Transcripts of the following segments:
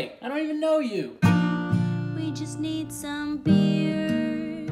doing? I don't even know you. We just need some beers.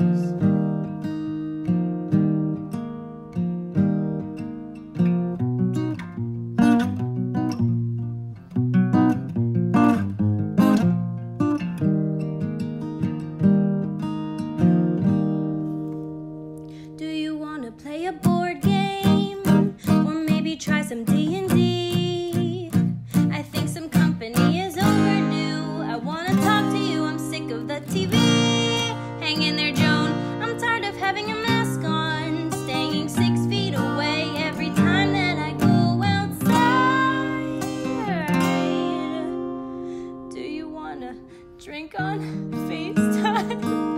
Do you want to play a board game? Or maybe try some D&D? I think some company is overdue. I want to talk to you, I'm sick of the TV. Hang in there, Joan, I'm tired of having a mask on. Staying 6 feet away every time that I go outside. Do you want to drink on FaceTime?